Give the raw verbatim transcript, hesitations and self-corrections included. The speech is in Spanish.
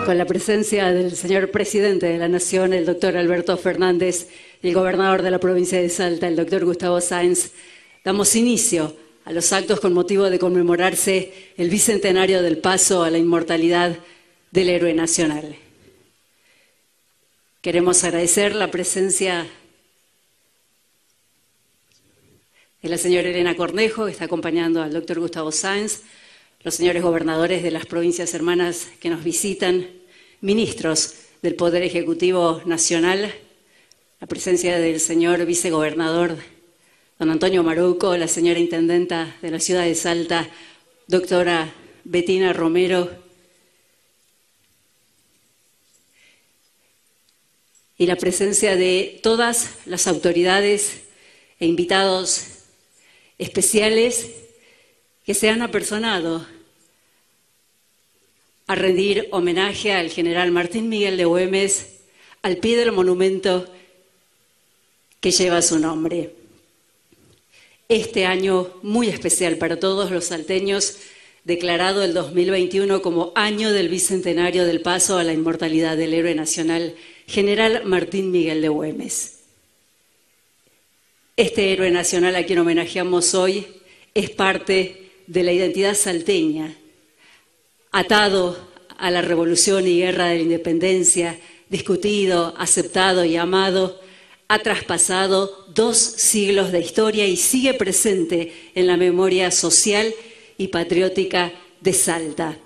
Con la presencia del señor presidente de la Nación, el doctor Alberto Fernández, y el gobernador de la provincia de Salta, el doctor Gustavo Sáenz, damos inicio a los actos con motivo de conmemorarse el bicentenario del paso a la inmortalidad del héroe nacional. Queremos agradecer la presencia de la señora Elena Cornejo, que está acompañando al doctor Gustavo Sáenz, los señores gobernadores de las provincias hermanas que nos visitan, ministros del Poder Ejecutivo Nacional, la presencia del señor vicegobernador don Antonio Maruco, la señora intendenta de la ciudad de Salta, doctora Betina Romero, y la presencia de todas las autoridades e invitados especiales que se han apersonado a rendir homenaje al general Martín Miguel de Güemes al pie del monumento que lleva su nombre. Este año muy especial para todos los salteños, declarado el dos mil veintiuno como año del bicentenario del paso a la inmortalidad del héroe nacional, general Martín Miguel de Güemes. Este héroe nacional a quien homenajeamos hoy es parte de la identidad salteña, atado a la revolución y guerra de la independencia, discutido, aceptado y amado, ha traspasado dos siglos de historia y sigue presente en la memoria social y patriótica de Salta.